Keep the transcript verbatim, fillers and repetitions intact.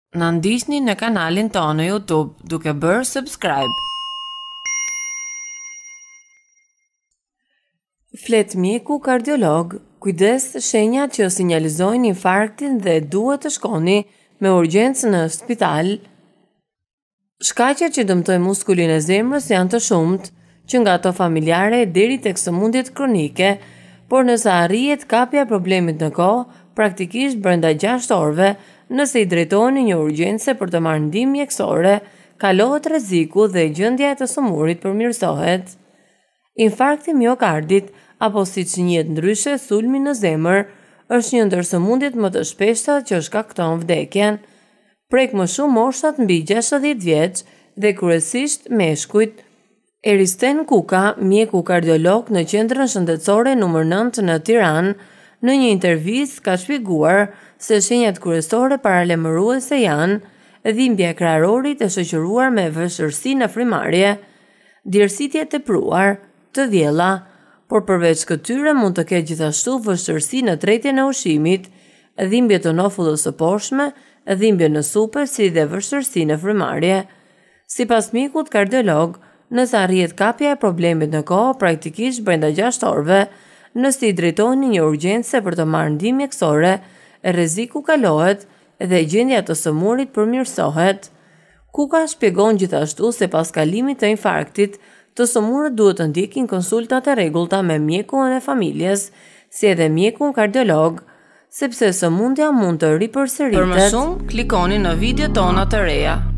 Na ndiqni në kanalin tonë në YouTube duke bërë subscribe. Flet mjeku kardiolog, kujdes shenjat që sinjalizojnë infarktin dhe duhet të shkoni me urgjenc në spital. Shkaqet që dëmtojnë muskulin e zemrës janë të shumt, që nga ato familjare deri tek sëmundjet kronike, por nëse arrihet kapja e problemit në kohë, praktikisht brenda gjashtë orëve, nëse i drejtoheni një urgjence për të marrë ndihmë mjekësore, kalohet rreziku dhe gjendja e të sëmurit përmirësohet. Infarkti miokardit, apo siç njihet ndryshe sulmi në zemër, është një ndër sëmundjet më të shpeshta që shkakton vdekjen. Prek më shumë moshtat mbi gjashtëdhjetë vjeç dhe kryesisht meshkujt. Eristen Kuka, mjeku kardiolog në Qendrën Shëndetësore numër nëntë në Tiranë, në një intervistë ka shpjeguar se shenjat kryesore paralajmëruese janë dhimbja e kraharorit e shoqëruar me vështirësi në frymarrje, djersitje e tepruar, të vjella, por përveç këtyre mund të ketë gjithashtu vështirësi në tretjen e ushqimit, dhimbje të nofullës së poshtme, dhimbje në supe si dhe vështirësi në frymarrje. Sipas mjekut kardiolog, nëse arrihet kapja e problemit në kohë, praktikisht brenda gjashtë orëve, nëse i drejtoheni një urgjence për të marrë ndihmë mjekësore, rreziku kalohet dhe gjendja e të sëmurit përmirësohet. Kuka shpjegon gjithashtu se pas kalimit të infarktit, të sëmurët duhet të ndjekin konsultat e rregullta me mjekun e familjes, si edhe mjekun kardiolog, sepse sëmundja mund të ripërsëritet. Për më shumë, klikoni në video tona të reja.